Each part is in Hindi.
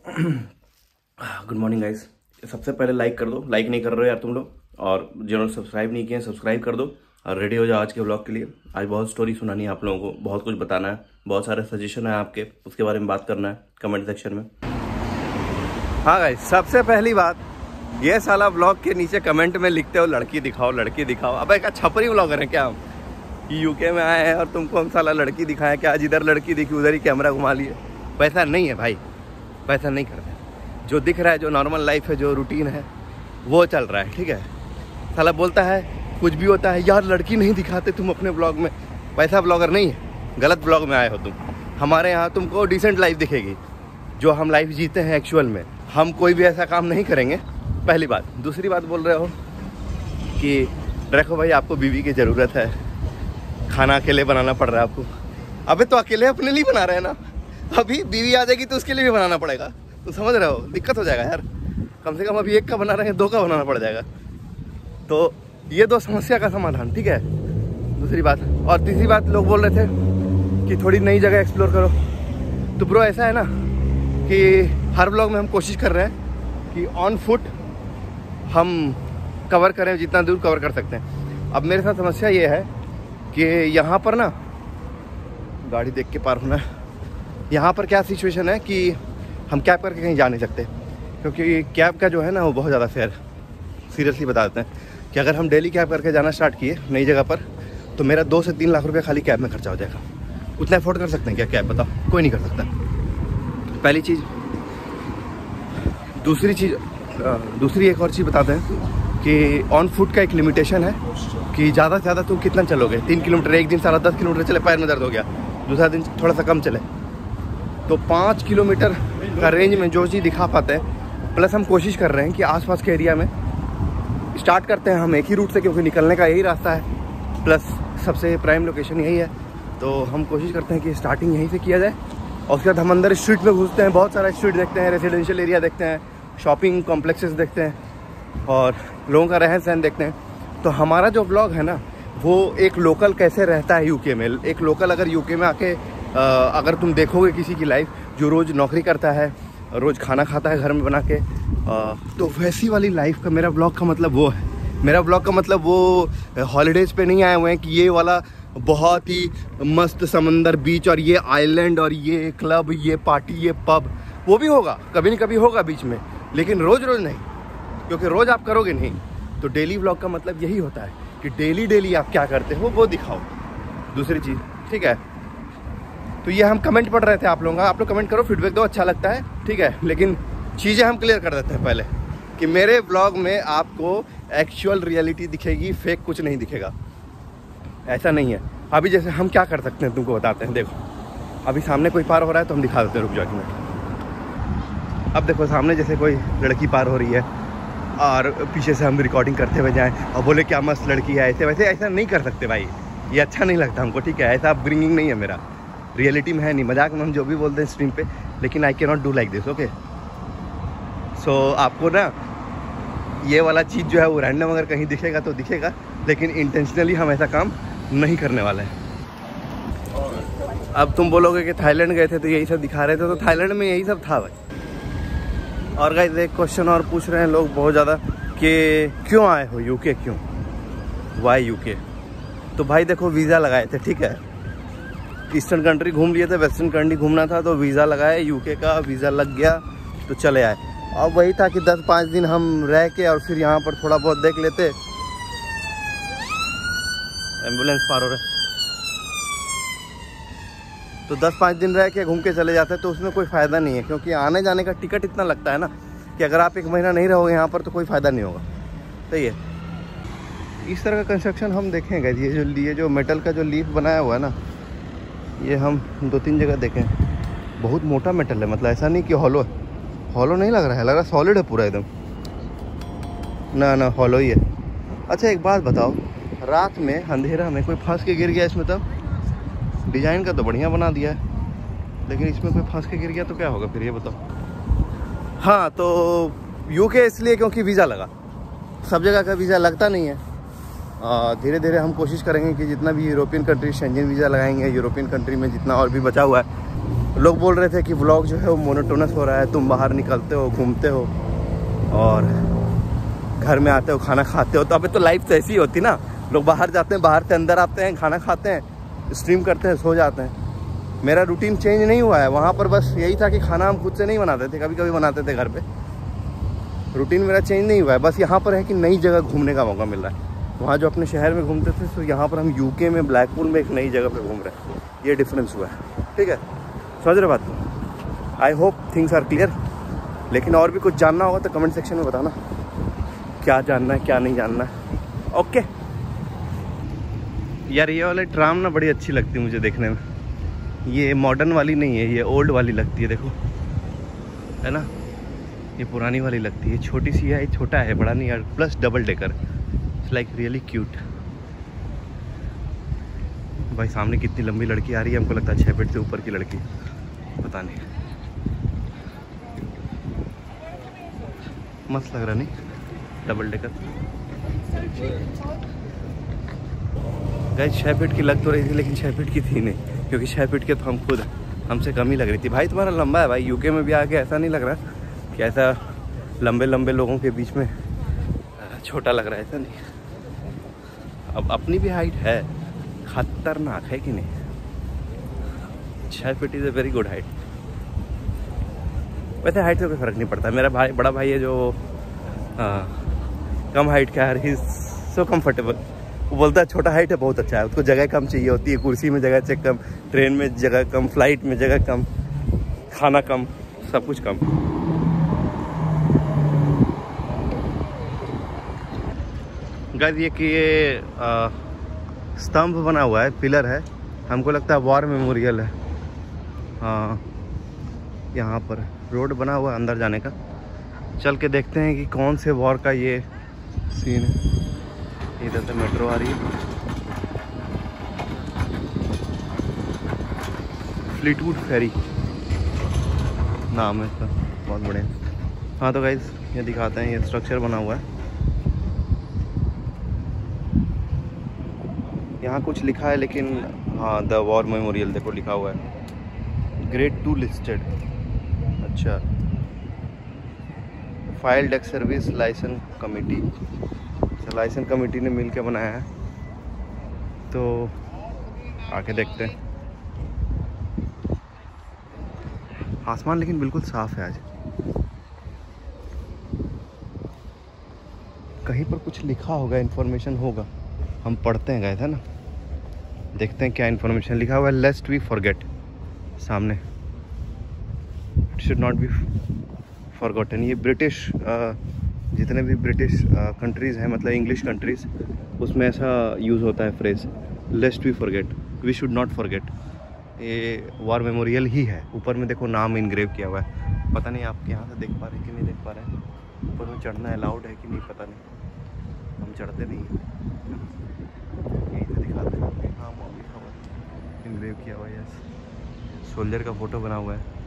Good morning guys. सबसे पहले लाइक कर दो, लाइक नहीं कर रहे हो यार तुम लोग, और जिन्होंने सब्सक्राइब नहीं किए सब्सक्राइब कर दो और रेडी हो जाओ आज के व्लॉग के लिए। आज बहुत स्टोरी सुनानी है आप लोगों को, बहुत कुछ बताना है, बहुत सारे सजेशन है आपके, उसके बारे में बात करना है कमेंट सेक्शन में। हाँ गाइस, सबसे पहली बात, ये साला व्लॉग के नीचे कमेंट में लिखते हो लड़की दिखाओ लड़की दिखाओ। अब एक छपरी व्लॉगर है क्या हम? यूके में आए हैं और तुमको हम साला लड़की दिखाएं क्या? आज इधर लड़की दिखी उधर ही कैमरा घुमा लिए। वैसा नहीं है भाई, वैसा नहीं करते। जो दिख रहा है, जो नॉर्मल लाइफ है, जो रूटीन है वो चल रहा है, ठीक है। साला बोलता है कुछ भी होता है, यार लड़की नहीं दिखाते तुम अपने ब्लॉग में। वैसा ब्लॉगर नहीं है, गलत ब्लॉग में आए हो तुम। हमारे यहाँ तुमको डिसेंट लाइफ दिखेगी, जो हम लाइफ जीते हैं एक्चुअल में। हम कोई भी ऐसा काम नहीं करेंगे, पहली बात। दूसरी बात बोल रहे हो कि देखो भाई आपको बीवी की ज़रूरत है, खाना अकेले बनाना पड़ रहा है आपको। अबे तो अकेले अपने लिए बना रहे हैं ना, अभी बीवी आ जाएगी तो उसके लिए भी बनाना पड़ेगा। तो समझ रहे हो, दिक्कत हो जाएगा यार। कम से कम अभी एक का बना रहे हैं, दो का बनाना पड़ जाएगा। तो ये दो समस्या का समाधान, ठीक है। दूसरी बात, और तीसरी बात, लोग बोल रहे थे कि थोड़ी नई जगह एक्सप्लोर करो। तो ब्रो ऐसा है ना कि हर ब्लॉग में हम कोशिश कर रहे हैं कि ऑन फुट हम कवर करें, जितना दूर कवर कर सकते हैं। अब मेरे साथ समस्या ये है कि यहाँ पर ना गाड़ी देख के पार होना है। यहाँ पर क्या सिचुएशन है कि हम कैब करके कहीं जा नहीं सकते, क्योंकि कैब का जो है ना वो बहुत ज़्यादा फेयर। सीरियसली बता देते हैं कि अगर हम डेली कैब करके जाना स्टार्ट किए नई जगह पर, तो मेरा 2 से 3 लाख रुपये खाली कैब में खर्चा हो जाएगा। उतना अफोर्ड कर सकते हैं क्या कैब? बताओ, कोई नहीं कर सकता। पहली चीज़। दूसरी एक और चीज़ बताते हैं कि ऑन फुट का एक लिमिटेशन है कि ज़्यादा से ज़्यादा तुम कितना चलोगे। 3 किलोमीटर एक दिन, सारा 10 किलोमीटर चले, पैर में दर्द हो गया। दूसरा दिन थोड़ा सा कम चले, तो 5 किलोमीटर का रेंज में जो चीज़ दिखा पाते हैं। प्लस हम कोशिश कर रहे हैं कि आसपास के एरिया में स्टार्ट करते हैं हम एक ही रूट से, क्योंकि निकलने का यही रास्ता है, प्लस सबसे प्राइम लोकेशन यही है। तो हम कोशिश करते हैं कि स्टार्टिंग यहीं से किया जाए, और उसके बाद हम अंदर स्ट्रीट में घुसते हैं, बहुत सारा स्ट्रीट देखते हैं, रेजिडेंशियल एरिया देखते हैं, शॉपिंग कॉम्प्लेक्सेस देखते हैं, और लोगों का रहन सहन देखते हैं। तो हमारा जो ब्लॉग है ना, वो एक लोकल कैसे रहता है यूके में। एक लोकल अगर यूके में आके अगर तुम देखोगे किसी की लाइफ जो रोज़ नौकरी करता है, रोज़ खाना खाता है घर में बना के, तो वैसी वाली लाइफ का मेरा ब्लॉग का मतलब वो है। मेरा ब्लॉग का मतलब वो हॉलीडेज़ पे नहीं आए हुए हैं कि ये वाला बहुत ही मस्त समंदर, बीच, और ये आइलैंड, और ये क्लब, ये पार्टी, ये पब। वो भी होगा, कभी न कभी होगा बीच में, लेकिन रोज़ रोज़ नहीं, क्योंकि रोज़ आप करोगे नहीं। तो डेली ब्लॉग का मतलब यही होता है कि डेली आप क्या करते हो वो दिखाओ। दूसरी चीज़, ठीक है। तो ये हम कमेंट पढ़ रहे थे आप लोगों का। आप लोग कमेंट करो, फीडबैक दो, अच्छा लगता है, ठीक है। लेकिन चीज़ें हम क्लियर कर देते हैं पहले कि मेरे ब्लॉग में आपको एक्चुअल रियलिटी दिखेगी, फेक कुछ नहीं दिखेगा। ऐसा नहीं है। अभी जैसे हम क्या कर सकते हैं तुमको बताते हैं। देखो, अभी सामने कोई पार हो रहा है तो हम दिखा देते हैं, रुक जाओ एक मिनट। अब देखो सामने जैसे कोई लड़की पार हो रही है, और पीछे से हम रिकॉर्डिंग करते हुए जाएं और बोले क्या मस्त लड़की है, ऐसे वैसे ऐसा नहीं कर सकते भाई। ये अच्छा नहीं लगता हमको, ठीक है। ऐसा ब्रिंगिंग नहीं है मेरा, रियलिटी में है नहीं। मजाक में हम जो भी बोलते हैं स्ट्रीम पे, लेकिन I can not do like this, okay. So आपको ना ये वाला चीज़ जो है वो रैंडम अगर कहीं दिखेगा तो दिखेगा, लेकिन इंटेंशनली हम ऐसा काम नहीं करने वाले हैं। अब तुम बोलोगे कि थाईलैंड गए थे तो यही सब दिखा रहे थे, तो थाईलैंड में यही सब था भाई। और गाइस एक क्वेश्चन और पूछ रहे हैं लोग बहुत ज़्यादा कि क्यों आए हो यूके, क्यों, वाई यूके। तो भाई देखो, वीज़ा लगाए थे, ठीक है। ईस्टर्न कंट्री घूम लिए थे, वेस्टर्न कंट्री घूमना था, तो वीज़ा लगाए, यूके का वीज़ा लग गया तो चले आए। अब वही था कि 10-5 दिन हम रह के और फिर यहाँ पर थोड़ा बहुत देख लेते। एम्बुलेंस पार हो रहा है, तो 10-5 दिन रह के घूम के चले जाते, तो उसमें कोई फ़ायदा नहीं है, क्योंकि आने जाने का टिकट इतना लगता है ना कि अगर आप 1 महीना नहीं रहोगे यहाँ पर तो कोई फ़ायदा नहीं होगा। सही है। इस तरह का कंस्ट्रक्शन हम देखेंगे। ये जो मेटल का जो लीफ बनाया हुआ है ना, ये हम 2-3 जगह देखें। बहुत मोटा मेटल है, मतलब ऐसा नहीं कि हॉलो नहीं लग रहा है, लग रहा सॉलिड है पूरा एकदम। ना हॉलो ही है। अच्छा एक बात बताओ, रात में अंधेरा में कोई फंस के गिर गया इसमें, तब डिज़ाइन का तो बढ़िया बना दिया है, लेकिन इसमें कोई फंस के गिर गया तो क्या होगा फिर, ये बताओ। हाँ, तो यूके इसलिए क्योंकि वीज़ा लगा। सब जगह का वीज़ा लगता नहीं है। धीरे धीरे हम कोशिश करेंगे कि जितना भी यूरोपियन कंट्री शेंजन वीज़ा लगाएंगे, यूरोपियन कंट्री में जितना और भी बचा हुआ है लोग बोल रहे थे कि व्लॉग जो है वो मोनोटोनस हो रहा है, तुम बाहर निकलते हो, घूमते हो और घर में आते हो, खाना खाते हो। तो अबे तो लाइफ तो ऐसी ही होती ना, लोग बाहर जाते हैं, बाहर से अंदर आते हैं, खाना खाते हैं, स्ट्रीम करते हैं, सो जाते हैं। मेरा रूटीन चेंज नहीं हुआ है। वहाँ पर बस यही था कि खाना हम खुद से नहीं बनाते थे, कभी कभी बनाते थे घर पे। रूटीन मेरा चेंज नहीं हुआ है। बस यहाँ पर है कि नई जगह घूमने का मौका मिल रहा है। वहाँ जो अपने शहर में घूमते थे, तो यहाँ पर हम यूके में ब्लैकपूल में एक नई जगह पे घूम रहे हैं। ये डिफरेंस हुआ है, ठीक है, समझ रहे बात। I hope things are clear. लेकिन और भी कुछ जानना होगा तो कमेंट सेक्शन में बताना, क्या जानना है क्या नहीं जानना है। ओके यार, ये वाले ट्राम ना बड़ी अच्छी लगती है मुझे देखने में। ये मॉडर्न वाली नहीं है, ये ओल्ड वाली लगती है, देखो है ना, ये पुरानी वाली लगती है। छोटी सी है, छोटा है, बड़ा नहीं यार, plus double decker, it's like really cute. भाई सामने कितनी लंबी लड़की आ रही है, हमको लगता है 6 फीट से ऊपर की लड़की, पता नहीं, मस्त लग रहा नहीं, डबल डेकर। गाइस 6 फीट की लग तो रही थी, लेकिन 6 फीट की थी नहीं, क्योंकि 6 फीट के तो हम खुद, हमसे कम ही लग रही थी। भाई तुम्हारा लंबा है भाई, यूके में भी आके ऐसा नहीं लग रहा कि ऐसा लंबे लंबे लोगों के बीच में छोटा लग रहा है, ऐसा नहीं। अब अपनी भी हाइट है, खतरनाक है कि नहीं। 6 feet is a very good height. वैसे हाइट से कोई फ़र्क नहीं पड़ता। मेरा भाई, बड़ा भाई है जो कम हाइट का है, ही इज़ सो कम्फर्टेबल। वो बोलता है छोटा हाइट है बहुत अच्छा है, उसको जगह कम चाहिए होती है, कुर्सी में जगह कम, ट्रेन में जगह कम, फ्लाइट में जगह कम, खाना कम, सब कुछ कम। गाइस ये कि ये स्तंभ बना हुआ है, पिलर है, हमको लगता है वॉर मेमोरियल है। हाँ, यहाँ पर रोड बना हुआ है अंदर जाने का। चल के देखते हैं कि कौन से वॉर का ये सीन है। इधर से मेट्रो आ रही है, फ्लीटवुड फेरी नाम है इसका, बहुत बढ़िया। हाँ तो गाइस ये दिखाते हैं, ये स्ट्रक्चर बना हुआ है। यहाँ कुछ लिखा है, लेकिन हाँ द वॉर मेमोरियल देखो लिखा हुआ है, ग्रेड 2 लिस्टेड। अच्छा, filed ex service licence committee, licence committee ने मिल के बनाया है। तो आके देखते हैं। आसमान लेकिन बिल्कुल साफ है आज। कहीं पर कुछ लिखा होगा, इन्फॉर्मेशन होगा, हम पढ़ते हैं गए थे ना, देखते हैं क्या इन्फॉर्मेशन लिखा हुआ है। लेस्ट वी फॉरगेट, सामने it should not be forgotten. ये ब्रिटिश, जितने भी ब्रिटिश कंट्रीज़ हैं, मतलब इंग्लिश कंट्रीज़, उसमें ऐसा यूज़ होता है phrase, lest we forget, we should not forget. ये वॉर मेमोरियल ही है। ऊपर में देखो नाम इनग्रेव किया हुआ है। पता नहीं आप यहाँ से देख पा रहे हैं कि नहीं देख पा रहे हैं। ऊपर में चढ़ना अलाउड है कि नहीं पता नहीं, हम चढ़ते नहीं, यहीं से दिखाते हैं। नाम लिखा हुआ है, इनग्रेव किया हुआ है। यस, सोल्जर का फोटो बना हुआ है।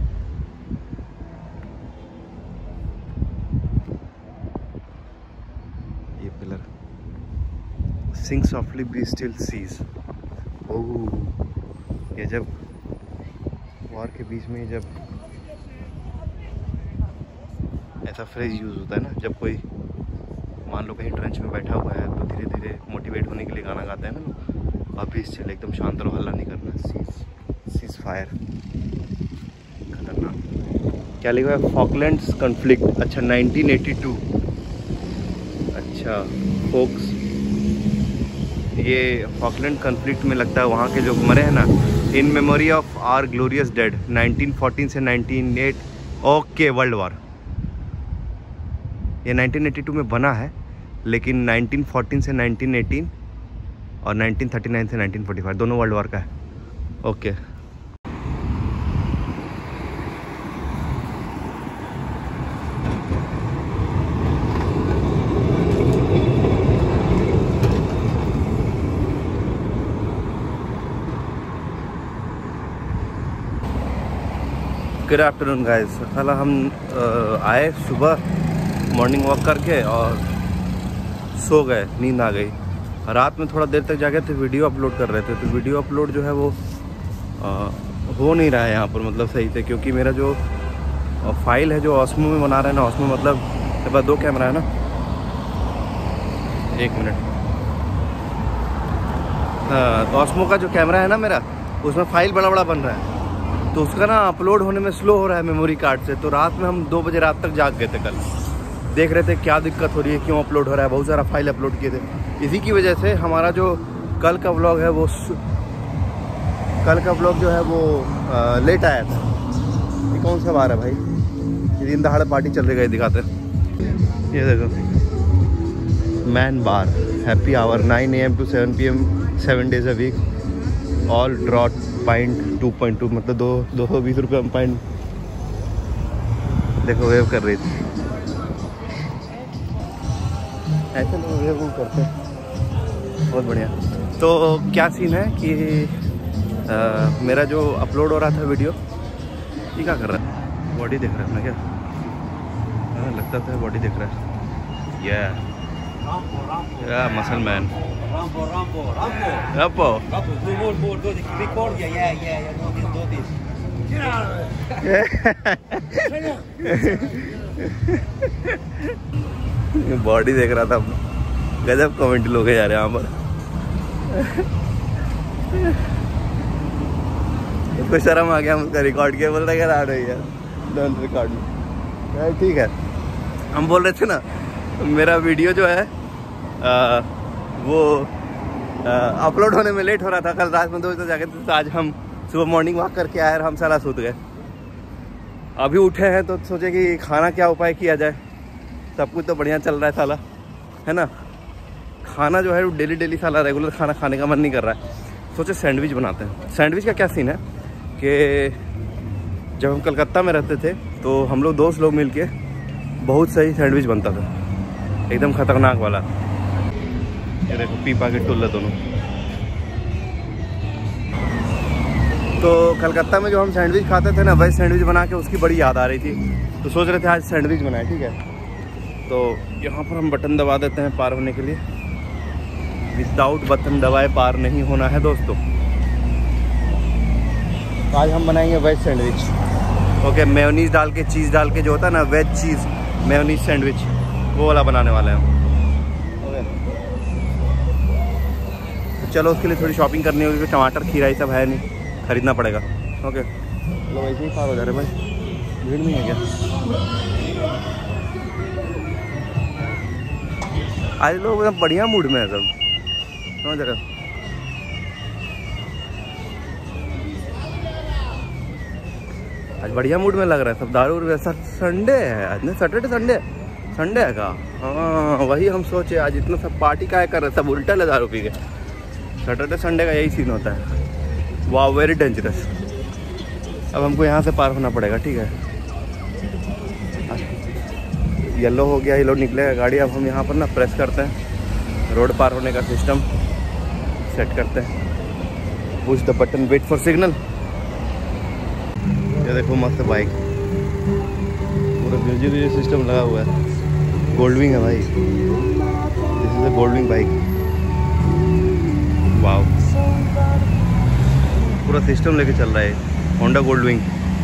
ये pillar, sing softly be still cease. Oh, ये जब वॉर के बीच में जब ऐसा फ्रेज यूज़ होता है ना, जब कोई मान लो कहीं ट्रेंच में बैठा हुआ है, तो धीरे धीरे मोटिवेट होने के लिए गाना गाते हैं ना लोग, अभी चले एकदम शांत रहो, हल्ला नहीं करना, सीज फायर। खतरनाक। क्या लिखा है? Falklands conflict. अच्छा 1982। अच्छा फोक्स, ये फॉकलैंड कॉन्फ्लिक्ट में लगता है वहाँ के जो मरे हैं ना, in memory of our glorious dead, 1914 से 1908। Okay, world war. ये 1982 में बना है, लेकिन 1914 से 1918 और 1939 से 1945 दोनों वर्ल्ड वॉर का है। Okay good afternoon guys. साला हम आए सुबह मॉर्निंग वॉक करके और सो गए, नींद आ गई। रात में थोड़ा देर तक जागे थे, वीडियो अपलोड कर रहे थे, तो वीडियो अपलोड जो है वो हो नहीं रहा है यहाँ पर मतलब सही से, क्योंकि मेरा जो फाइल है जो ऑस्मो में बना रहा है ना, ऑस्मो मतलब मेरे पास 2 कैमरा है ना, 1 मिनट। हाँ, तो ऑस्मो का जो कैमरा है ना मेरा, उसमें फाइल बड़ा बड़ा बन रहा है, तो उसका ना अपलोड होने में स्लो हो रहा है मेमोरी कार्ड से। तो रात में हम 2 बजे रात तक जाग गए थे कल, देख रहे थे क्या दिक्कत हो रही है, क्यों अपलोड हो रहा है। बहुत सारा फाइल अपलोड किए थे, इसी की वजह से हमारा जो कल का व्लॉग है वो जो है वो लेट आया था। ये कौन सा बार है भाई, ये दिन दहाड़े पार्टी चल रही है, दिखाते हैं। ये देखो, man bar, happy hour 9 AM to 7 PM 7 days a week, all draught point 2.2 मतलब 220 रुपये हम पॉइंट। देखो वेव कर रही थी, ऐसे लोग वेव करते हैं, बहुत बढ़िया। तो क्या सीन है कि मेरा जो अपलोड हो रहा था वीडियो, ये क्या कर रहा है, बॉडी देख रहा है ना क्या? हाँ लगता था बॉडी देख रहा है। या मसल मैन Rambo. बॉडी देख रहा था, गजब कमेंट लोग हैं यार यहाँ पर। उसको शर्म आ गया, हम उसका रिकॉर्ड किया, बोल रहा है यार डोंट रिकॉर्ड। ठीक है, हम बोल रहे थे ना, मेरा वीडियो जो है वो अपलोड होने में लेट हो रहा था। कल रात में 2 बजे जाके, तो आज हम सुबह मॉर्निंग वॉक करके आए और हम साला सूत गए। अभी उठे हैं तो सोचे कि खाना क्या उपाय किया जाए। सब कुछ तो बढ़िया चल रहा है साला, है ना। खाना जो है वो डेली साला रेगुलर खाना खाने का मन नहीं कर रहा है। सोचे सैंडविच बनाते हैं। सैंडविच का क्या सीन है कि जब हम कलकत्ता में रहते थे तो हम लोग दोस्त लोग मिल के बहुत सही सैंडविच बनता था, एकदम खतरनाक वाला। ये देखो पीपा के टुल्ला दोनों। तो कलकत्ता में जो हम सैंडविच खाते थे ना, वेज सैंडविच बना के उसकी बड़ी याद आ रही थी, तो सोच रहे थे आज सैंडविच बनाए। ठीक है, तो यहाँ पर हम बटन दबा देते हैं पार होने के लिए। विदाउट बटन दबाए पार नहीं होना है दोस्तों। तो आज हम बनाएंगे वेज सैंडविच। ओके, मेयोनीज डाल के, चीज़ डाल के जो होता है ना, वेज चीज़ मेयोनीज सैंडविच, वो वाला बनाने वाले हैं हम। चलो उसके लिए थोड़ी शॉपिंग करनी होगी, क्योंकि टमाटर खीरा ये सब है नहीं, खरीदना पड़ेगा। ओके, चलो वैसे ही पार हो जा रहे भाई, भीड़ नहीं है क्या? आज लोग एकदम बढ़िया मूड में है सब, समझ रहे हो। आज बढ़िया मूड में लग रहा है सब। दारू वैसा संडे है आज, नहीं सैटरडे संडे है का? हाँ वही हम सोचे, आज इतना सब पार्टी क्या कर रहे, सब उल्टा ले दारू पी के। सैटरडे संडे का यही सीन होता है। वाह, वेरी डेंजरस। अब हमको यहाँ से पार होना पड़ेगा। ठीक है, येलो हो गया, येलो निकलेगा गाड़ी। अब हम यहाँ पर ना प्रेस करते हैं, रोड पार होने का सिस्टम सेट करते हैं। Push the button, wait for signal. ये देखो मस्त बाइक, पूरा म्यूजिक सिस्टम लगा हुआ है। गोल्डविंग है भाई, this is a Goldwing bike. Wow, पूरा सिस्टम लेके चल रहा है होंडा गोल्डविंग।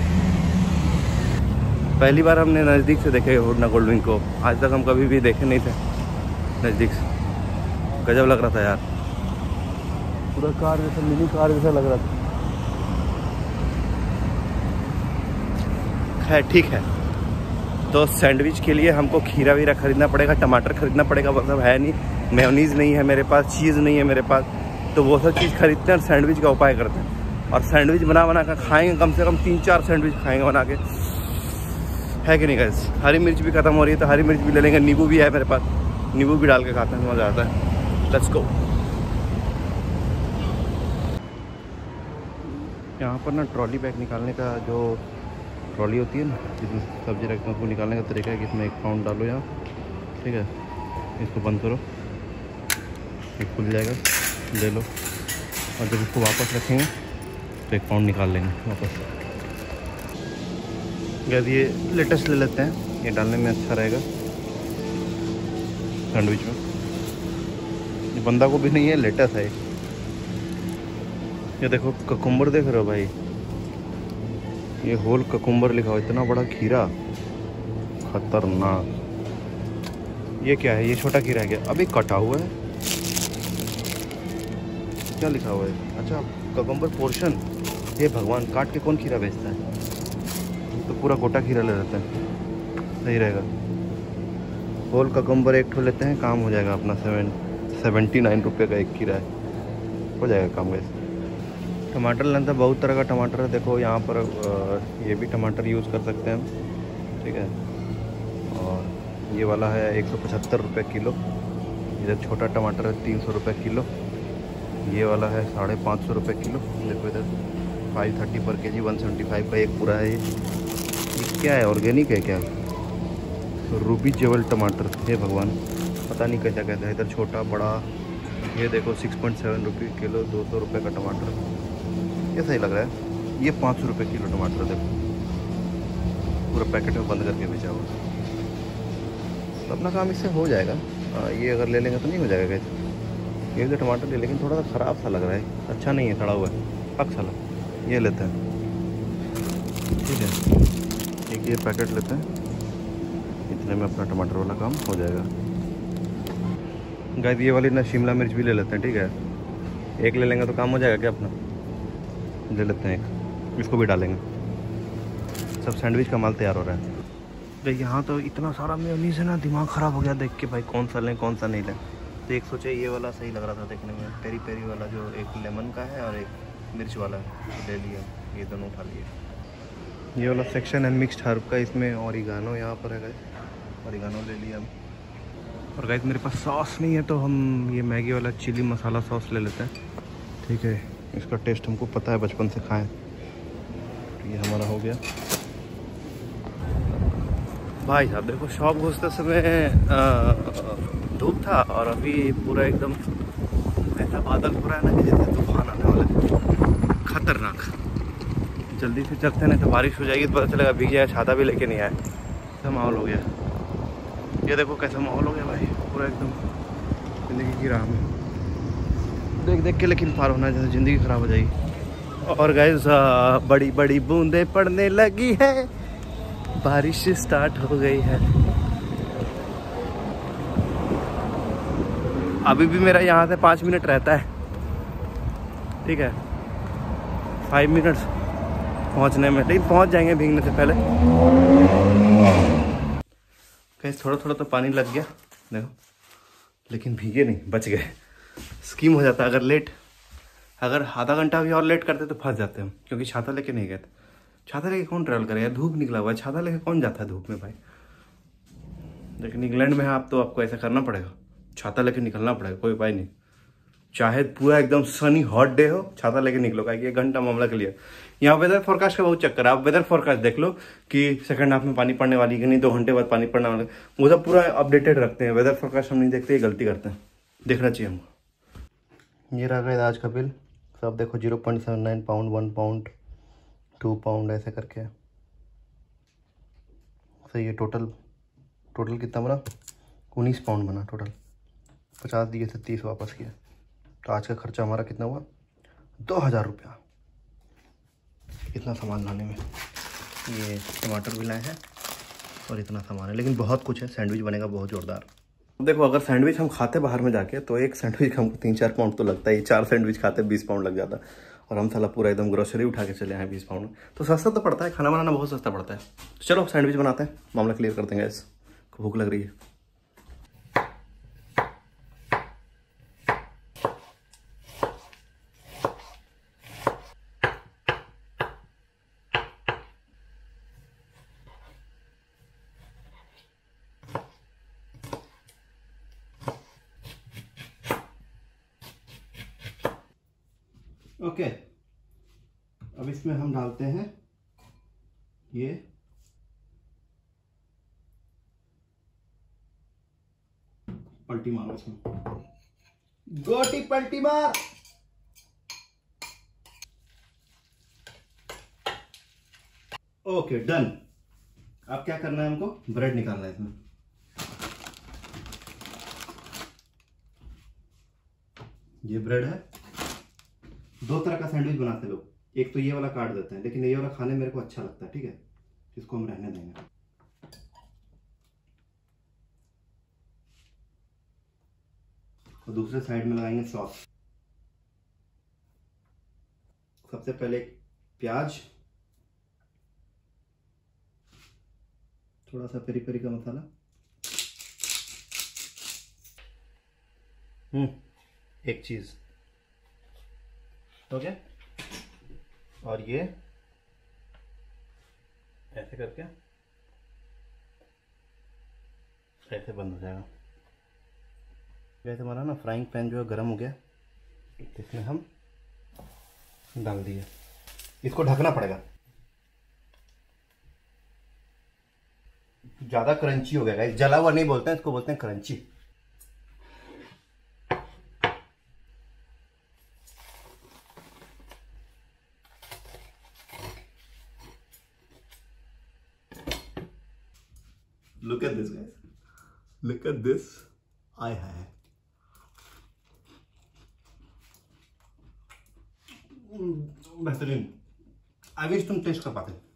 पहली बार हमने नज़दीक से देखे होंडा गोल्डविंग को, आज तक हम कभी भी देखे नहीं थे नज़दीक से। गजब लग रहा था यार, पूरा कार जैसा, मिनी कार जैसा लग रहा था। खैर ठीक है, तो सैंडविच के लिए हमको खीरा वीरा खरीदना पड़ेगा, टमाटर खरीदना पड़ेगा, मतलब है नहीं, मेयोनीज़ नहीं है मेरे पास, चीज़ नहीं है मेरे पास, तो वो सब चीज़ खरीदते हैं और सैंडविच का उपाय करते हैं। और सैंडविच बना कर खाएंगे, कम से कम 3-4 सैंडविच खाएंगे बना के, है कि नहीं गाइस। हरी मिर्च भी ख़त्म हो रही है तो हरी मिर्च भी ले लेंगे, नींबू भी है मेरे पास, नींबू भी डाल के खाते हैं, मज़ा आता है। Let's go. यहाँ पर ना ट्रॉली बैग निकालने का, जो ट्रॉली होती है ना जिसमें सब्जी रखते हैं, उसको निकालने का तरीका है कि इसमें 1 पाउंड डालो यहाँ, ठीक है, इसको बंद करो, एक खुल जाएगा, ले लो, और जब इसको वापस रखेंगे तो 1 पाउंड निकाल लेंगे वापस। गैस ये लेटेस्ट ले लेते हैं, ये डालने में अच्छा रहेगा सैंडविच में। ये बंदा को भी नहीं है, लेटेस्ट है। ये देखो ककुम्बर देख रहे हो भाई, ये होल ककुम्बर लिखा हुआ, इतना बड़ा खीरा, खतरनाक। ये क्या है? ये छोटा खीरा है क्या? अभी कटा हुआ है, क्या लिखा हुआ है? अच्छा, ककुम्बर पोर्शन। ये भगवान, काट के कौन खीरा बेचता है? तो पूरा गोटा खीरा ले लेते हैं, सही रहेगा। होल ककुम्बर एक ठो लेते हैं, काम हो जाएगा अपना। 79 रुपये का एक खीरा है, हो जाएगा काम। वैसे टमाटर लेना था, बहुत तरह का टमाटर है। देखो यहाँ पर ये भी टमाटर यूज़ कर सकते हैं हम, ठीक है। और ये वाला है 175 रुपये किलो। इधर छोटा टमाटर है 300 रुपये किलो। ये वाला है 550 रुपये किलो। देखो इधर 530 पर केजी, 175 का एक पूरा है। ये क्या है? ऑर्गेनिक है क्या? रूबी जेवल टमाटर, हे भगवान, पता नहीं कैसा कैसा है। इधर छोटा बड़ा, ये देखो 6.7 रुपये किलो, 200 रुपये का टमाटर, ये सही लग रहा है। ये 500 रुपये किलो टमाटर, देखो पूरा पैकेट में बंद करके बेचा हुआ। तो अपना काम इससे हो जाएगा। ये अगर ले लेंगे तो नहीं हो जाएगा कैसे? ये तो टमाटर ले, लेकिन थोड़ा सा ख़राब सा लग रहा है, अच्छा नहीं है, सड़ा हुआ है, पक साला। ये लेते हैं, ठीक है। एक ये पैकेट लेते हैं, इतने में अपना टमाटर वाला काम हो जाएगा। गाइस ये वाली ना शिमला मिर्च भी ले लेते हैं, ठीक है। एक ले लेंगे तो काम हो जाएगा क्या अपना? ले लेते हैं एक, इसको भी डालेंगे। सब सैंडविच का माल तैयार हो रहा है। भाई यहाँ तो इतना सारा मेयोनीज है ना, दिमाग ख़राब हो गया देख के भाई, कौन सा लें कौन सा नहीं लें। तो एक सोचे ये वाला सही लग रहा था देखने में, पेरी पेरी वाला, जो एक लेमन का है और एक मिर्च वाला है, ले लिया। ये दोनों उठा लिए। ये वाला सेक्शन है मिक्स्ड हर्ब का, इसमें ऑरिगानो यहाँ पर है गाइस, ऑरिगानो ले लिया। और गाइस मेरे पास सॉस नहीं है, तो हम ये मैगी वाला चिली मसाला सॉस ले लेते हैं, ठीक है। इसका टेस्ट हमको पता है, बचपन से खाएं। तो ये हमारा हो गया। भाई साहब देखो, शॉप घुसते समय धूप था और अभी पूरा एकदम ऐसा बादल हो रहा है ना कि जैसे तूफान आने वाला है, खतरनाक। जल्दी से चलते नहीं तो बारिश हो जाएगी, तो पता चलेगा भीग जाए। छाता भी लेके नहीं आए, ऐसा माहौल हो गया। ये देखो कैसा माहौल हो गया भाई, पूरा एकदम ज़िंदगी की राह में देख देख के, लेकिन पार होना जैसे ज़िंदगी ख़राब हो जाएगी। और गाइस बड़ी बड़ी बूंदें पड़ने लगी है, बारिश स्टार्ट हो गई है। अभी भी मेरा यहाँ से 5 मिनट रहता है, ठीक है, 5 मिनट पहुँचने में, लेकिन पहुँच जाएंगे भीगने से पहले। कहीं थोड़ा थोड़ा तो पानी लग गया देखो, लेकिन भीगे नहीं, बच गए। स्कीम हो जाता अगर लेट, अगर आधा घंटा भी और लेट करते तो फंस जाते हम, क्योंकि छाता लेके नहीं गए थे। छाता लेके कौन ट्रैवल करेगा? धूप निकला हुआ है, छाता लेके कौन जाता है धूप में भाई? लेकिन इंग्लैंड में है आप, तो आपको ऐसा करना पड़ेगा, छाता लेके निकलना पड़ेगा, कोई उपाय नहीं। चाहे पूरा एकदम सनी हॉट डे हो, छाता लेके निकलो, क्या 1 घंटा मामला के लिए। यहाँ वेदर फोरकास्ट का बहुत चक्कर है। आप वेदर फोरकास्ट देख लो कि सेकंड हाफ में पानी पड़ने वाली कि नहीं, 2 घंटे बाद पानी पड़ने वाला, वो सब पूरा अपडेटेड रखते हैं। वेदर फोरकास्ट हम नहीं देखते, ये गलती करते हैं, देखना चाहिए हमको। ये रह गया आज का बिल, सब देखो 0.79 पाउंड, 1 पाउंड, 2 पाउंड ऐसे करके सही है। टोटल कितना बना? 19 पाउंड बना टोटल। 50 दिए थे, 30 वापस किया। तो आज का खर्चा हमारा कितना हुआ? 2000 रुपया, इतना सामान लाने में। ये टमाटर भी लाए हैं और इतना सामान है, लेकिन बहुत कुछ है। सैंडविच बनेगा बहुत ज़ोरदार। देखो अगर सैंडविच हम खाते बाहर में जाके, तो एक सैंडविच हमको 3-4 पाउंड तो लगता है। 4 सैंडविच खाते 20 पाउंड लग जाता, और हम साला पूरा एकदम ग्रोसरी उठा के चले आए 20 पाउंड। तो सस्ता तो पड़ता है, खाना बनाना बहुत सस्ता पड़ता है। तो चलो सैंडविच बनाते हैं, मामला क्लियर कर देंगे। इसको भूख लग रही है। ओके, अब इसमें हम डालते हैं ये पलटी मारो, इसमें गोटी पलटी मार। Okay done. अब क्या करना है हमको? ब्रेड निकालना है इसमें। ये ब्रेड है, 2 तरह का सैंडविच बनाते लोग। एक तो ये वाला काट देते हैं, लेकिन ये वाला खाने मेरे को अच्छा लगता है, ठीक है, इसको हम रहने देंगे। और दूसरे साइड में लगाएंगे सॉस। सबसे पहले प्याज, थोड़ा सा पेरी पेरी का मसाला, एक चीज, हो गया। और ये ऐसे करके ऐसे बंद हो जाएगा। वैसे हमारा ना फ्राइंग पैन जो है गर्म हो गया, इसमें हम डाल दिए। इसको ढकना पड़ेगा, ज़्यादा क्रंची हो गया गाइस। जला हुआ नहीं बोलते हैं इसको, बोलते हैं crunchy. Look at this guys, look at this, आय हाय, बेहतरीन। आई विश तुम टेस्ट कर पाते।